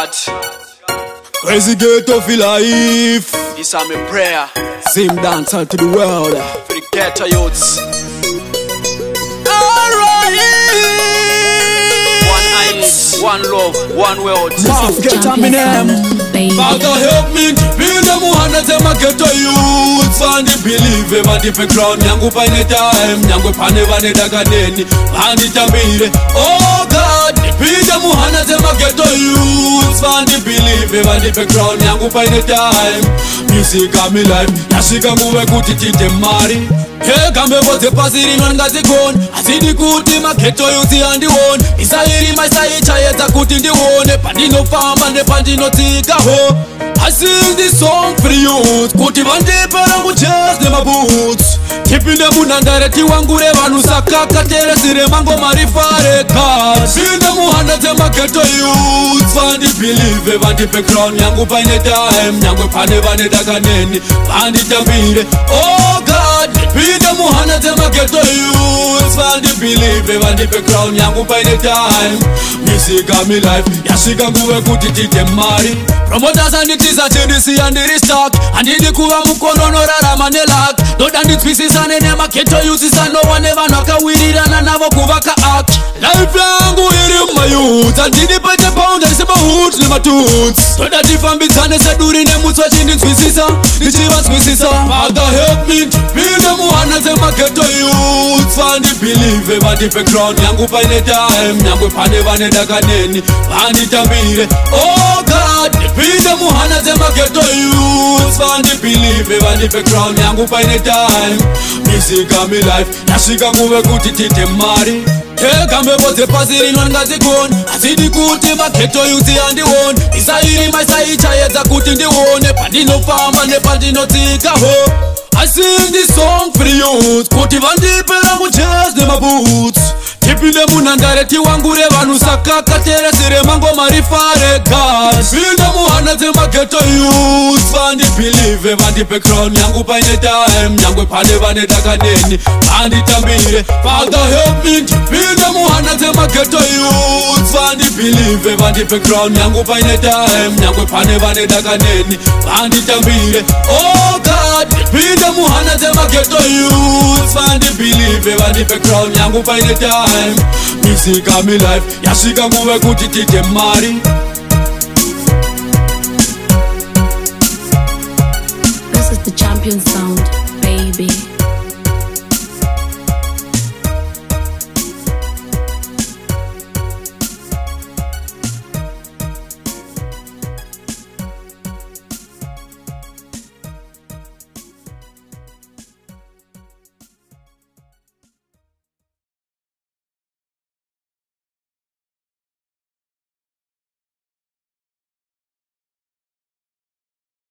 God. Crazy ghetto feel life. This is my prayer Same dancer to the world. for the ghetto youths. One eyes, one love, one world. Mouth get a me name. Father help me build them Muhammad them a ghetto youths and the believe him and the crown nyangu pa in time nyangu pa never ne daga neni and the tabire. Oh God, build them Muhammad them a ghetto youths and the believe him and the crown nyangu pa in time. Music got me life yashika nguwe kutitite mari. Hey, kambe bote pasiri nwangazi gone. Asidi kuti maketo yuzi andi won. Isairi maisai chayeta kuti ndi wone. Pandino famba ne pandino tika ho. I sing this song for the youth. Kuti vandipera kuchase ne maboots. Tipinde munandareti wangure vanu sakaka teresire mango marifare cars. Sinde muhanda te maketo youth. Vandi believe vandipe crown yangu pa ine time. Yangu pane vane daga neni. Vandi tambire. Oh God, Pinde Muhammad them a ghetto youths Vandi believe vandipe crown yangu pa ine time. Music got me life yashika nguwe kutitite mari. Promoters and the teasers CDC and the restock. And the kuwa mukono no rara manelak. Don't and the species and the name a ghetto youths and no one ever naka wirira na navo kuvaka act. Life yangu iri my youth. And the pete pound and sema hood ni matoots. Don't that if I'm bitane se duri ne mutwa chini species ni chiva species. Father help me build them Muhammad them a ghetto youths. Vandi believe vandipe crown yangu pa ine time. Yangu pane vane daga neni vandi tambire. Oh God, Pinde Muhammad them a ghetto youths. Vandi believe vandipe crown yangu pa ine time. Music got me life yashika nguwe kutitite mari. Hey, kambe bote pasiri nwangazi gone. Asidi kuti maketo yuzi andi won. Isairi maisai chayeta kuti ndi wone. Pandino famba ne pandino tika ho. I sing this song for the youth. Kuti vandipera kuchase ne maboots. Tipinde munandareti wangure vanu sakaka teresire mango marifare cars. Pinde Muhammad them a ghetto youths. Vandi believe vandipe crown yangu pa ine time. Yangu pane vane daga neni vandi tambire. Father help me Pinde Muhammad them a ghetto youths. Vandi believe vandipe crown yangu pa ine time. Yangu pane vane daga neni vandi tambire. Oh God, Pinde Muhammad them a ghetto youths. Vandi believe vandipe crown yangu pa ine time. Music got me life yashika nguwe kutitite mari. This is the champion sound.